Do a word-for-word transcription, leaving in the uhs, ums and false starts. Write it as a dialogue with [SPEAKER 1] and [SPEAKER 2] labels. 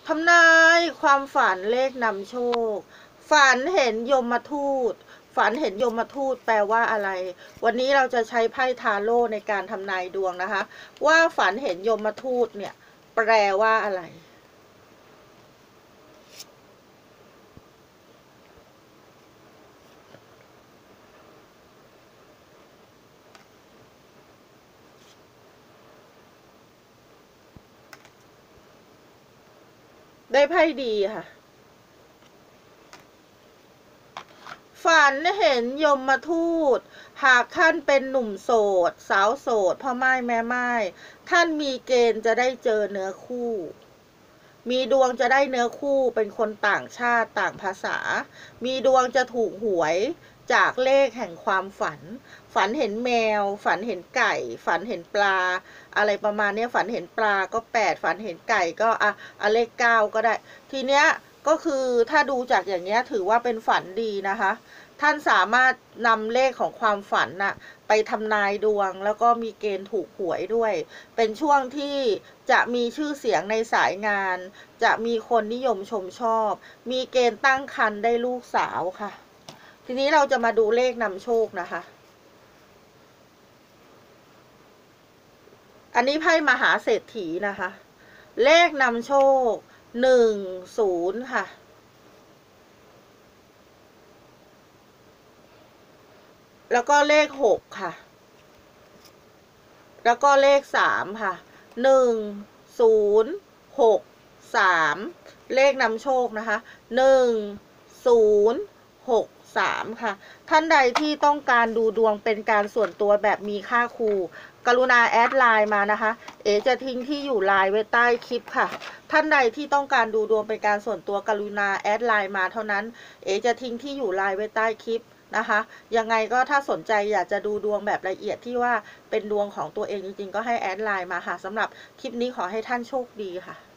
[SPEAKER 1] ทำนายความฝันเลขนำโชคฝันเห็นยมทูตฝันเห็นยมทูตแปลว่าอะไรวันนี้เราจะใช้ไพ่ทาโร่ในการทำนายดวงนะคะว่าฝันเห็นยมทูตเนี่ยแปลว่าอะไรได้ไพ่ดีค่ะฝันเห็นยมทูตหากท่านเป็นหนุ่มโสดสาวโสดพ่อไม้แม่ไม้ท่านมีเกณฑ์จะได้เจอเนื้อคู่มีดวงจะได้เนื้อคู่เป็นคนต่างชาติต่างภาษามีดวงจะถูกหวยจากเลขแห่งความฝันฝันเห็นแมวฝันเห็นไก่ฝันเห็นปลาอะไรประมาณนี้ฝันเห็นปลาก็แปดฝันเห็นไก่ก็อ่ะอะเลขเก้าก็ได้ทีเนี้ยก็คือถ้าดูจากอย่างเนี้ยถือว่าเป็นฝันดีนะคะท่านสามารถนำเลขของความฝันน่ะไปทำนายดวงแล้วก็มีเกณฑ์ถูกหวยด้วยเป็นช่วงที่จะมีชื่อเสียงในสายงานจะมีคนนิยมชมชอบมีเกณฑ์ตั้งครรภ์ได้ลูกสาวค่ะทีนี้เราจะมาดูเลขนำโชคนะคะอันนี้ไพ่มหาเศรษฐีนะคะเลขนำโชคหนึ่งศูนย์ค่ะแล้วก็เลขหกค่ะแล้วก็เลขสามค่ะหนึ่งศูนย์หกสามเลขนำโชคนะคะหนึ่งศูนย์หกสามค่ะท่านใดที่ต้องการดูดวงเป็นการส่วนตัวแบบมีค่าครูกรุณาแอดไลน์มานะคะเอจะทิ้งที่อยู่ไลน์ไว้ใต้คลิปค่ะท่านใดที่ต้องการดูดวงเป็นการส่วนตัวกรุณาแอดไลน์มาเท่านั้นเอจะทิ้งที่อยู่ไลน์ไว้ใต้คลิปนะคะยังไงก็ถ้าสนใจอยากจะดูดวงแบบละเอียดที่ว่าเป็นดวงของตัวเองจริงๆก็ให้แอดไลน์มาค่ะสำหรับคลิปนี้ขอให้ท่านโชคดีค่ะ